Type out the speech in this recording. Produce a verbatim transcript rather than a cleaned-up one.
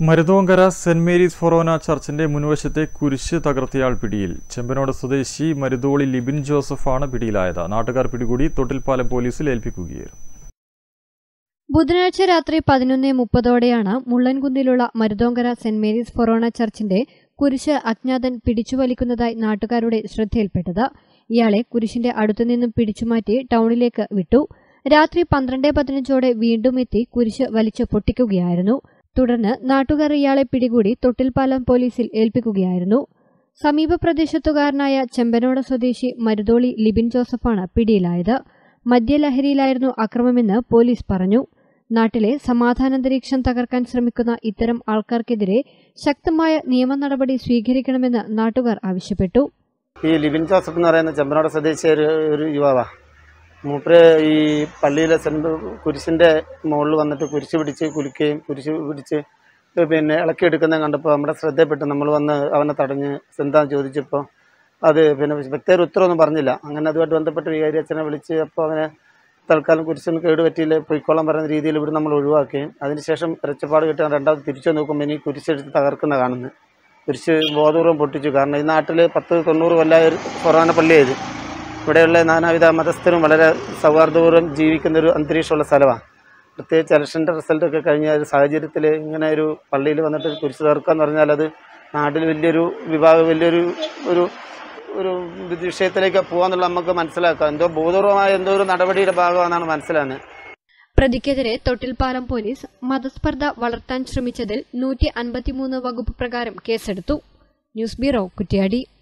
Maruthonkara saint Mary's forane ചർച്ചിന്റെ മുൻവശത്തെ കുരിശ് തകർത്തയാൾ പിടിയിൽ. ചെമ്പനോട് സ്വദേശി മരുതോളി ലിബിൻ ജോസഫാണ് പിടിയിലായത്. നാട്ടുകാർ പിടികൂടി തൊട്ടിൽപ്പാലം പോലീസിൽ ഏൽപ്പിക്കുകയായിരുന്നു. ബുധനാഴ്ച രാത്രി പതിനൊന്ന് മുപ്പതോടെയാണ് മുള്ളൻകുന്നിലുള്ള മരുതോങ്കര സെന്റ് മേരീസ് ഫൊറോന ചർച്ചിന്റെ കുരിശ് അജ്ഞാതൻ പിടിച്ചുവലിക്കുന്നതായി നാട്ടുകാരുടെ ശ്രദ്ധയിൽപ്പെട്ടത്. ഇയാളെ കുരിശിന്റെ അടുത്തുനിന്നും പിടിച്ചുമാറ്റി ടൗണിലേക്ക് വിട്ടു. രാത്രി പന്ത്രണ്ട് പതിനഞ്ചോടെ വീണ്ടും എത്തി കുരിശ് വലിച്ചു പൊട്ടിക്കുകയായിരുന്നു. തുടർന്ന് നാട്ടുകാർ ഇയാളെ പിടികൂടി തൊട്ടിൽപ്പാലം പോലീസിൽ ഏൽപ്പിക്കുകയായിരുന്നു. സമീപ പ്രദേശത്തുകാരനായ ചെമ്പനോട് സ്വദേശി മരുതോളി ലിബിൻ ജോസഫാണ് പിടിയിലായത്. മദ്യലഹരിയിലായിരുന്നു അക്രമമെന്ന് പോലീസ് പറഞ്ഞു. നാട്ടിലെ സമാധാനാന്തരീക്ഷം തകർക്കാൻ ശ്രമിക്കുന്ന ഇത്തരം ആൾക്കാർക്കെതിരെ ശക്തമായ നിയമ നടപടി സ്വീകരിക്കണമെന്ന് നാട്ടുകാർ ആവശ്യപ്പെട്ടു. ഈ ലിബിൻ ജോസഫ് എന്ന് പറയുന്ന ചെമ്പനോട് സ്വദേശി ഒരു യുവാവാ. മൂപ്പര് ഈ പള്ളിയിലെ സെന്റ് കുരിശിൻ്റെ മുകളിൽ വന്നിട്ട് കുരിശ് പിടിച്ച് കുലിക്കുകയും കുരിശ് പിടിച്ച് പിന്നെ ഇളക്കിയെടുക്കുന്നത് കണ്ടപ്പോൾ നമ്മുടെ ശ്രദ്ധയപ്പെട്ട് നമ്മൾ വന്ന് അവനെ തടഞ്ഞ് എന്താന്ന് ചോദിച്ചപ്പോൾ അത് പിന്നെ വ്യക്തിയുടെ ഉത്തരവൊന്നും പറഞ്ഞില്ല. അങ്ങനെ അതുമായിട്ട് ബന്ധപ്പെട്ട് വികാരി അച്ഛനെ വിളിച്ച് അപ്പോൾ അവനെ തൽക്കാലം കുരിശൊന്നും കേടുപറ്റിയില്ല, പൊയ്ക്കോളം പറയുന്ന രീതിയിൽ ഇവിടെ നമ്മൾ ഒഴിവാക്കുകയും അതിനുശേഷം ഇരച്ചപ്പാട് കിട്ടാൻ രണ്ടാമത് തിരിച്ചു നോക്കുമ്പോൾ ഇനി കുരിശെടുത്ത് തകർക്കുന്ന കാണുന്നത്. കുരിശ് ബോധപൂർവ്വം പൊട്ടിച്ചു. കാരണം ഈ നാട്ടിൽ പത്ത് തൊണ്ണൂറ് കൊല്ലമായ ഒരു ഫൊറോന പള്ളിയായത്. ഇവിടെയുള്ള നാനാവിധ മതസ്ഥരും വളരെ സൗഹാർദ്ദപൂർവ്വം ജീവിക്കുന്ന ഒരു അന്തരീക്ഷമുള്ള സ്ഥലമാണ്. പ്രത്യേകിച്ച് ഇലക്ഷൻ്റെ റിസൾട്ടൊക്കെ കഴിഞ്ഞ ഒരു സാഹചര്യത്തിൽ ഇങ്ങനെ ഒരു പള്ളിയിൽ വന്നിട്ട് കുരിശ് തകർക്കുക എന്ന് പറഞ്ഞാൽ അത് നാട്ടിൽ വലിയൊരു വിഭാഗം വലിയൊരു ഒരു ഒരു വിഷയത്തിലേക്ക് പോകാന്നുള്ള നമുക്ക് മനസ്സിലാക്കാം. എന്തോ ബോധപൂർവമായ എന്തോ ഒരു നടപടിയുടെ ഭാഗമാണെന്നാണ് മനസ്സിലാകുന്നത്. പ്രതിക്കെതിരെ തൊട്ടിൽപ്പാലം പോലീസ് മതസ്പർദ്ധ വളർത്താൻ ശ്രമിച്ചതിൽ നൂറ്റി അൻപത്തിമൂന്ന് വകുപ്പ് പ്രകാരം കേസെടുത്തു. News bureau, Kuttiadi.